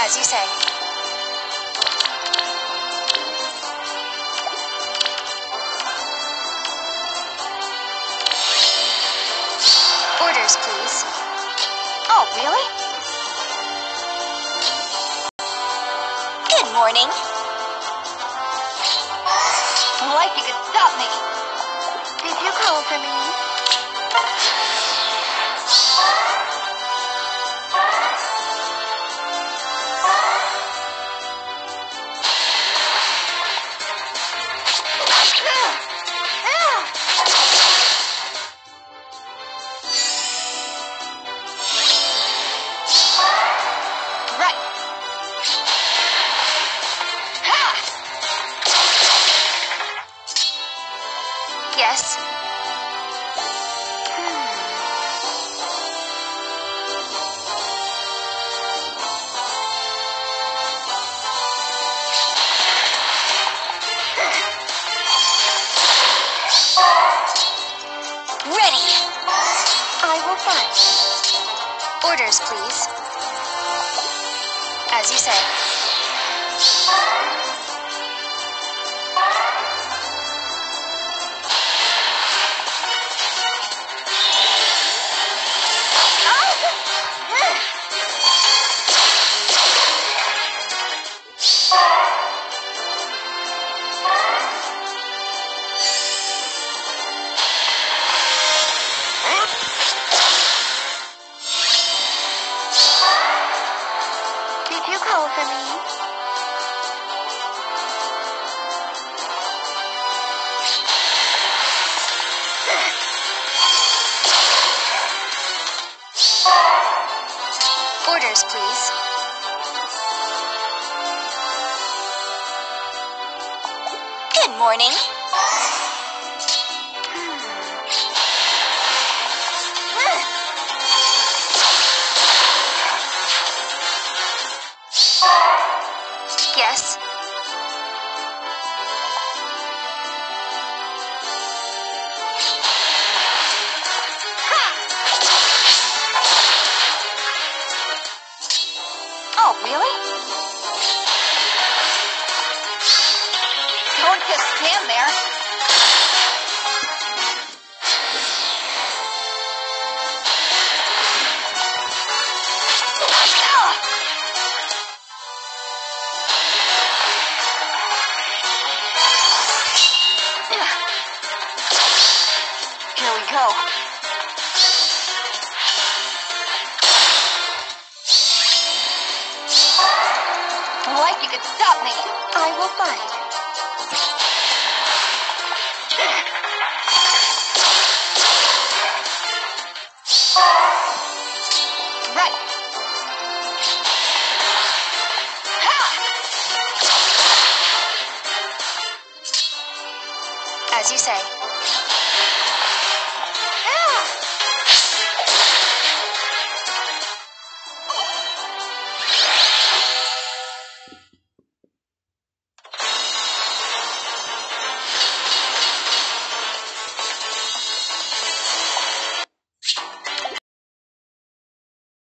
As you say. Orders, please. Oh, really? Good morning. Like you could stop me. Did you call for me? Yes. Ready. I will fight. Orders, please. As you say. Did you call for me? Orders, please. Good morning. Yes. Oh, really? Don't just stand there. Here we go. Like you could stop me. I will fight. Right. Ha! As you say.